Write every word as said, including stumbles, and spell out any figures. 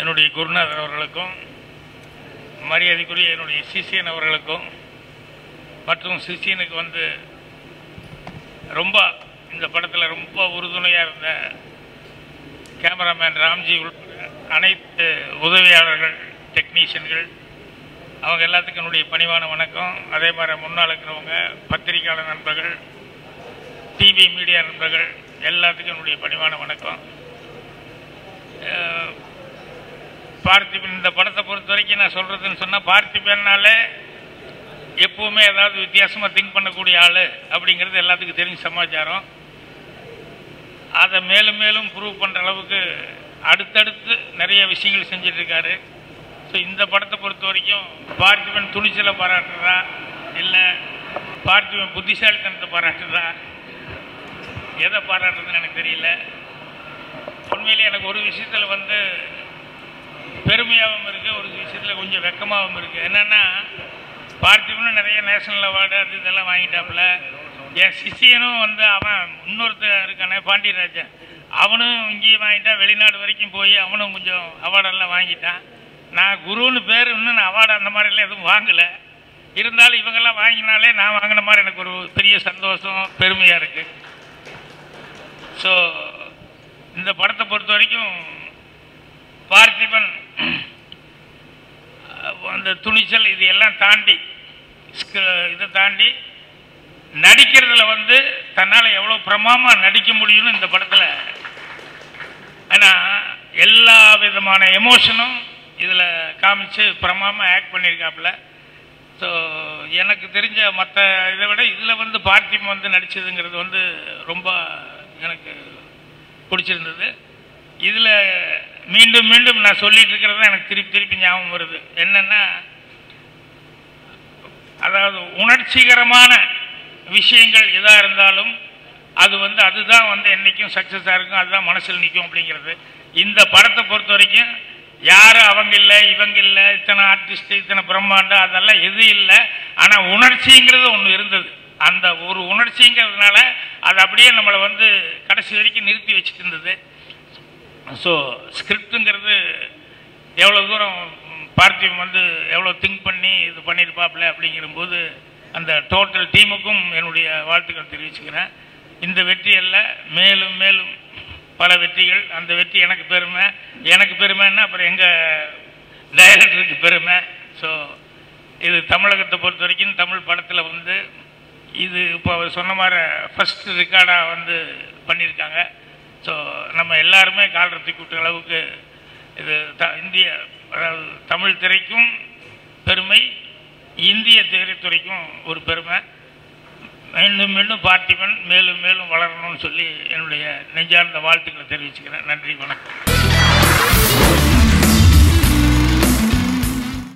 என்னுடைய குருநாதர் அவர்களுக்கும் மரியாதைக்குரிய என்னுடைய சிஷியன் அவர்களுக்கும் மற்றும் சிஷியனுக்கு வந்து ரொம்ப இந்த படத்தில் ரொம்ப உறுதுணையாக இருந்த கேமராமேன் ராம்ஜி உள்பட அனைத்து உதவியாளர்கள் டெக்னீஷியன்கள் அவங்க எல்லாத்துக்கும் என்னுடைய பணிவான வணக்கம். அதே மாதிரி முன்னால் இருக்கிறவங்க பத்திரிகையாளர் நண்பர்கள், டிவி மீடியா நண்பர்கள் எல்லாத்துக்கும் என்னுடைய பணிவான வணக்கம். பார்த்திபன் இந்த படத்தை பொறுத்த வரைக்கும் நான் சொல்கிறதுன்னு சொன்னால், பார்த்திபன்னாலே எப்போவுமே ஏதாவது வித்தியாசமாக திங்க் பண்ணக்கூடிய ஆள் அப்படிங்கிறது எல்லாத்துக்கும் தெரிஞ்ச சமாச்சாரம். அதை மேலும் மேலும் ப்ரூவ் பண்ணுற அளவுக்கு அடுத்தடுத்து நிறைய விஷயங்கள் செஞ்சிட்ருக்காரு. ஸோ இந்த படத்தை பொறுத்த வரைக்கும் பார்த்திபன் துணிச்சலை பாராட்டுறதா இல்லை பார்த்திபன் புத்திசாலித்தனத்தை பாராட்டுறதா எதை பாராட்டுறதுன்னு எனக்கு தெரியல. உண்மையிலே எனக்கு ஒரு விஷயத்தில் வந்து பெருமையாகவும் இருக்குது, ஒரு விஷயத்தில் கொஞ்சம் வெக்கமாகவும் இருக்குது. என்னென்னா, பார்த்திபனும் நிறைய நேஷனல் அவார்டு அது இதெல்லாம் வாங்கிட்டாப்புல. என் சிஷியனும் வந்து அவன் இன்னொருத்தர் இருக்கானே பாண்டியராஜன், அவனும் இங்கேயும் வாங்கிட்டான், வெளிநாடு வரைக்கும் போய் அவனும் கொஞ்சம் அவார்டெல்லாம் வாங்கிட்டான். நான் குருன்னு பேர் இன்னும் நான் அவார்டு அந்த மாதிரிலாம் எதுவும் வாங்கலை. இருந்தாலும் இவங்கெல்லாம் வாங்கினாலே நான் வாங்கின மாதிரி எனக்கு ஒரு பெரிய சந்தோஷம், பெருமையாக இருக்குது. ஸோ இந்த படத்தை பொறுத்த வரைக்கும் பார்த்திபன் அந்த துணிச்சல் இது எல்லாம் தாண்டி இதை தாண்டி நடிக்கிறதுல வந்து தன்னால் எவ்வளோ பிரமாமாக நடிக்க முடியும்னு இந்த படத்தில், ஏன்னா எல்லா விதமான எமோஷனும் இதில் காமிச்சு பிரமாமாக ஆக்ட் பண்ணியிருக்காப்புல. ஸோ எனக்கு தெரிஞ்ச மற்ற இதை விட இதில் வந்து பார்த்திபன் வந்து நடித்ததுங்கிறது வந்து ரொம்ப எனக்கு பிடிச்சிருந்தது. இதில் மீண்டும் மீண்டும் நான் சொல்லிட்டு இருக்கிறது எனக்கு திருப்பி திருப்பி ஞாபகம் வருது. என்னென்னா, அதாவது உணர்ச்சிகரமான விஷயங்கள் எதாக இருந்தாலும் அது வந்து அதுதான் வந்து என்றைக்கும் சக்ஸஸாக இருக்கும், அதுதான் மனசில் நிற்கும் அப்படிங்கிறது. இந்த படத்தை பொறுத்த வரைக்கும் யாரும் அவங்க இல்லை இவங்க இல்லை, இத்தனை ஆர்டிஸ்ட் இத்தனை பிரம்மாண்டம் அதெல்லாம் எதுவும் இல்லை. ஆனால் உணர்ச்சிங்கிறது ஒன்று இருந்தது. அந்த ஒரு உணர்ச்சிங்கிறதுனால அது அப்படியே நம்மளை வந்து கடைசி வரைக்கும் நிறுத்தி வச்சுட்டு இருந்தது. ஸோ ஸ்கிரிப்டுங்கிறது எவ்வளோ தூரம் பார்த்திபன் வந்து எவ்வளோ திங்க் பண்ணி இது பண்ணியிருப்பாப்புல அப்படிங்கிறபோது அந்த டோட்டல் டீமுக்கும் என்னுடைய வாழ்த்துக்கள் தெரிவிச்சுக்கிறேன். இந்த வெற்றியல்ல மேலும் மேலும் பல வெற்றிகள். அந்த வெற்றி எனக்கு பெருமை, எனக்கு பெருமைன்னா அப்புறம் எங்கள் டைரக்டருக்கு பெருமை. ஸோ இது தமிழகத்தை பொறுத்த வரைக்கும் தமிழ் படத்தில் வந்து இது இப்போ அவர் சொன்ன மாதிரி ஃபஸ்ட் ரெக்கார்டாக வந்து பண்ணியிருக்காங்க. ஸோ நம்ம எல்லாருமே கால் ரத்தி கூட்டுற அளவுக்கு இது த இந்திய அதாவது தமிழ் திரைக்கும் பெருமை, இந்திய திரைத்துறைக்கும் ஒரு பெருமை. மீண்டும் மீண்டும் பார்த்திபன் மேலும் மேலும் வளரணும்னு சொல்லி என்னுடைய நெஞ்சார்ந்த வாழ்த்துக்களை தெரிவிச்சுக்கிறேன். நன்றி, வணக்கம்.